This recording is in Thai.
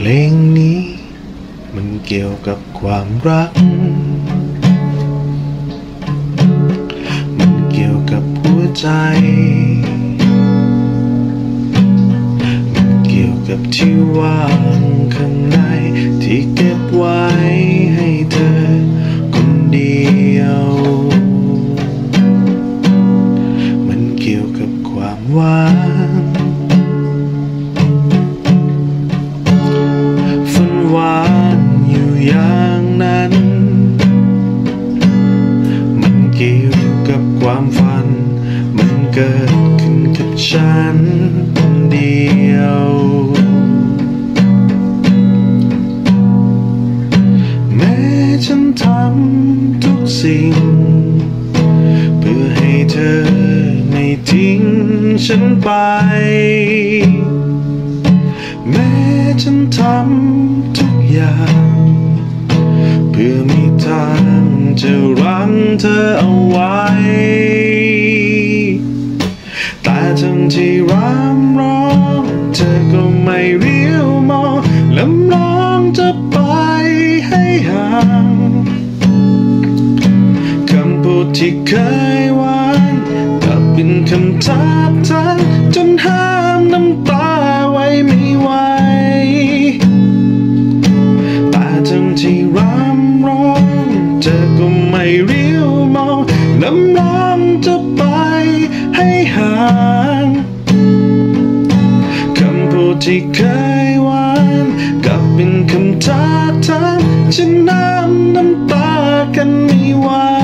ลงนี้มันเกี่ยวกับความรักมันเกี่ยวกับหัวใจมันเกี่ยวกับที่ว่างข้างในที่เก็บไว้ให้เธอคนเดียวมันเกี่ยวกับความว่างฝันหวานอยู่อย่างนั้นมันเกี่ยวกับความฝันมันเกิดขึ้นกับฉันคนเดียวแม้ฉันทำทุกสิ่งเพื่อให้เธอไม่ทิ้งฉันไปแม้ฉันทำทุกอย่างเพื่อมีทางจะรั้งเธอเอาไว้แต่ทั้งที่รำร้องเธอก็ไม่เลี้ยวมองลำลองจะไปให้ห่างคำพูดที่เคยหวานกลับเป็นคำทับทันจนห้ามน้ำตาไว้ไม่ไหวแต่ทั้งที่รำร้องเธอก็ไม่เลี้ยวมองลำลองจะไปให้ห่างคำพูดที่เคยหวานกลับเป็นคำทับทันฉันน้ำตากันไม่ไหว